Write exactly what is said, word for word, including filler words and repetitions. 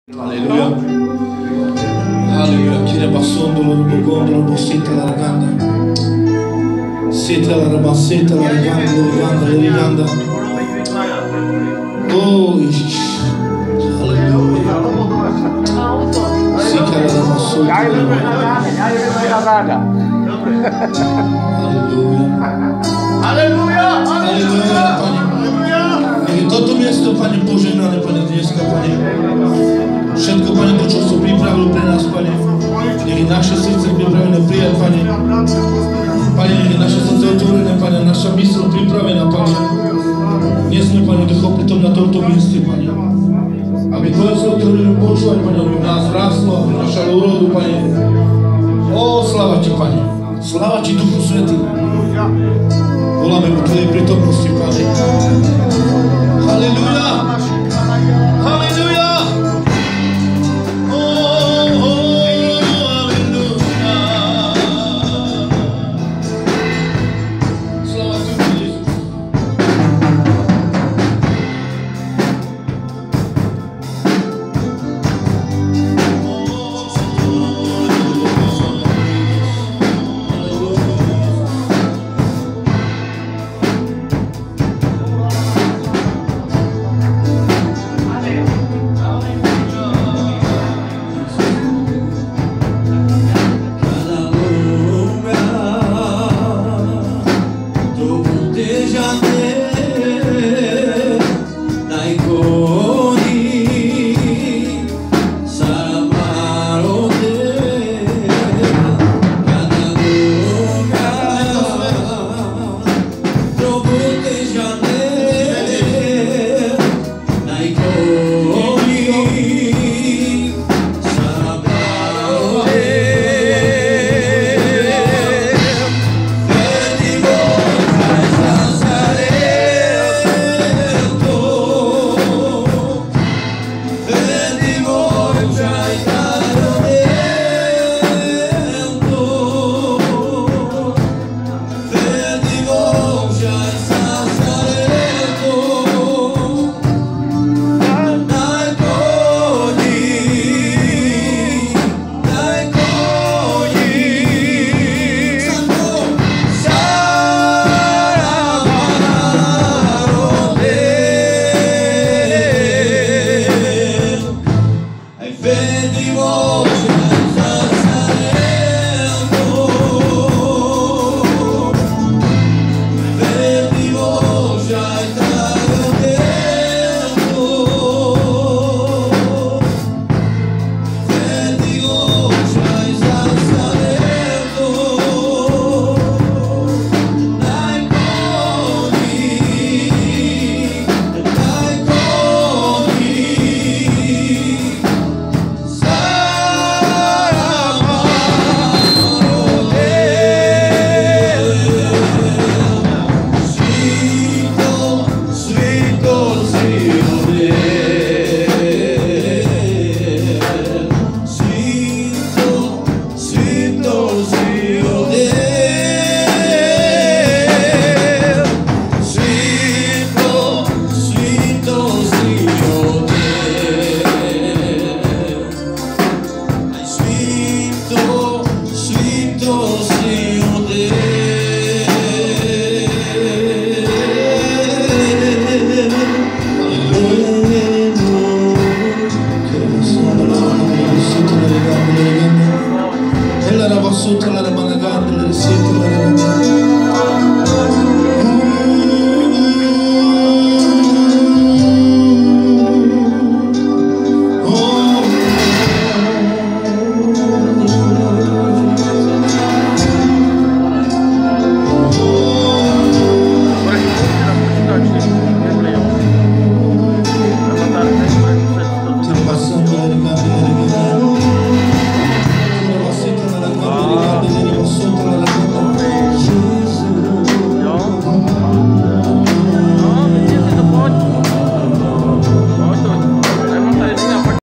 Alleluia. Alleluia. Kira basondolo rubogondolo bosita la raganda. Seta la rabaseta la raganda, la raganda, la raganda. Oh, alleluia. Sika la rabasota. Alleluia. Alleluia. Panie. Toto miesto, Panie, pożegnane, Panie, dneska, Panie. Všetko, Pane, to, čo si pripravil pre nás, Pane. Nech je naše srdce pripravené prijať, Pane. Pane, nech je naše srdce otvorené, Pane. Naša mysl pripravená, Pane. Nie sme, Pane, duchom pritom na tomto mieste, Pane. Aby Tvoje slovo, ktoré budeme počúvať, Pane, aby v nás ráslo, aby našalo úrodu, Pane. Ó, sláva Ti, Pane. Sláva Ti, Duchu Svätý. Voláme po Tvojej prítomnosti, Pane. Halleluja! Halleluja! Vedi voce